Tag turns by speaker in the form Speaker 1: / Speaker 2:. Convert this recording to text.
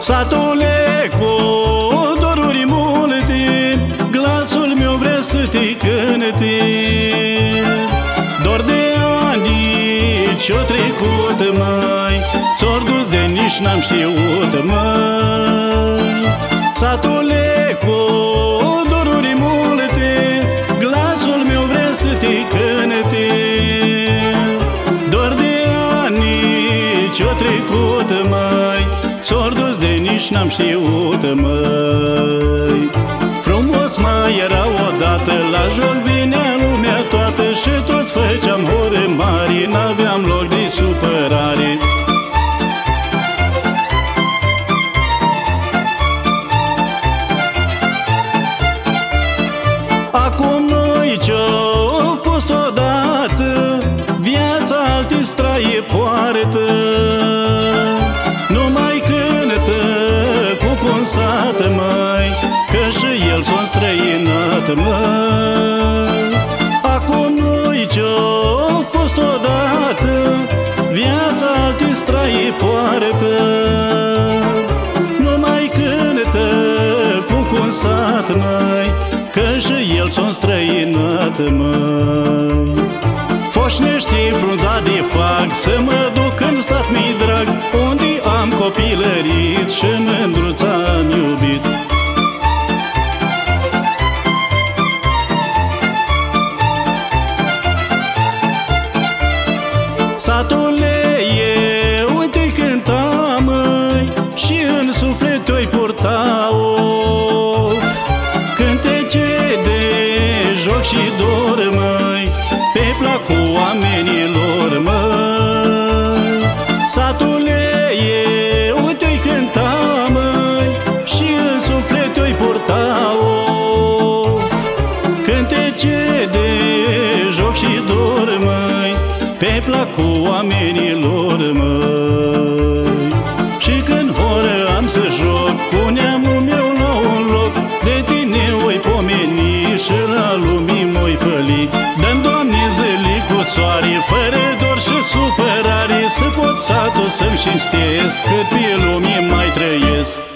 Speaker 1: Satule cu doruri multe, glasul meu vrea să te cânte. Dor de ani ce-o trecut, măi, ți-or dus de nici n-am știut, măi. Satule cu doruri multe, glasul meu vrea să te cânte. Dor de ani ce-o trecut, măi, ți-or dus de nici n-am știut, măi. Frumos mai era odată, la joc vinea lumea toată și toți făceam hore mari, n-aveam loc de supărare. Acum noi ce-o fost odată, viața alții straie poartă. Nu mai cântă cu consată, măi, că și el s-o străinat, măi. Acum noi ce-o fost odată, viața alții straie poartă. Nu mai cântă cu consată, măi, că și el s-o străinat, măi. Foșnește frunza de fac, să mă duc în sat mi drag, unde am copilărit și mândruța am iubit. Satule, eu te cânta, măi, și în suflet te-oi purta, of. Cântece de joc și dor, măi, pe placul oamenilor, măi. Satule, eu te-oi cânta, măi, și în suflet te-oi purta, of. Cântece de joc și dor, măi, pe placul oamenilor, măi. Și când horă am să joc cu neamul meu la un loc, de tine oi pomeni și la lumii moi făli. Dă-mi, Doamne, zile cu soare, fără dor și supărare, să pot satul să-mi cinstesc, cât pe lume mai trăiesc.